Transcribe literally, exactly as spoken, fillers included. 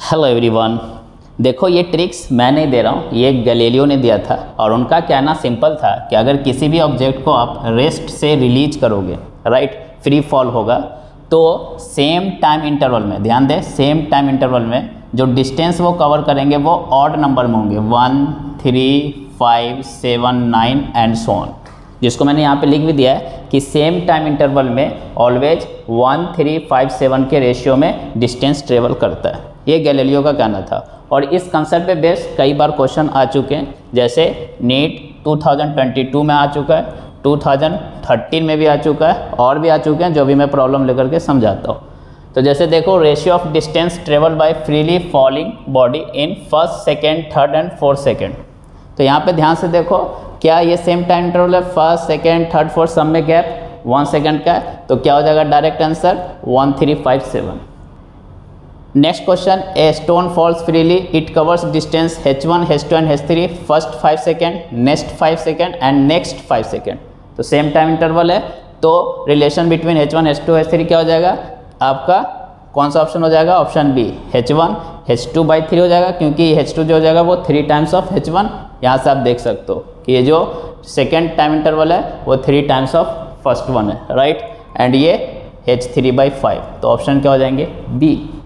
Hello everyone. देखो ये tricks मैं नहीं दे रहा हूँ, ये गैलीलियो ने दिया था और उनका कहना सिंपल था कि अगर किसी भी ऑब्जेक्ट को आप रेस्ट से रिलीज करोगे, राइट, फ्री फॉल होगा, तो सेम टाइम इंटरवल में, ध्यान दें, सेम टाइम इंटरवल में जो डिस्टेंस वो कवर करेंगे वो ऑड नंबर में होंगे, one three five seven nine and so on, जिसको मैंने यहाँ पे लिख भी दिया है कि सेम टाइम इंटरवल में always one three five seven के रेशियो में डिस्टेंस ट्रेवल करता है। ये गैलीलियो का कहना था और इस कंसेप्ट पे बेस्ड कई बार क्वेश्चन आ चुके हैं, जैसे NEET two thousand twenty two में आ चुका है, टू थाउजेंड थर्टीन में भी आ चुका है और भी आ चुके हैं, जो भी मैं प्रॉब्लम लेकर के समझाता हूँ। तो जैसे देखो, ratio of distance travel by freely falling body in first second third and fourth second. तो यहाँ पे ध्यान से देखो, क्या ये सेम टाइम इंटरवल है, फर्स्ट सेकेंड थर्ड फोर्थ, सब में गैप वन सेकेंड का है, तो क्या हो जाएगा direct answer one three five seven. Next question, a stone falls freely, it covers distance H one H two and H three, first five second, next five second and next five second. तो same time interval है, तो relation between H one H two H three क्या हो जाएगा आपका, कौन सा option हो जाएगा, option B, H one H two by three हो जाएगा, क्योंकि एच टू जो हो जाएगा वो three times of H one. यहाँ से आप देख सकते हो कि ये जो सेकेंड टाइम इंटरवल है वो three times of first one है, राइट, एंड ये एच थ्री बाई फाइव, तो ऑप्शन क्या हो जाएंगे बी।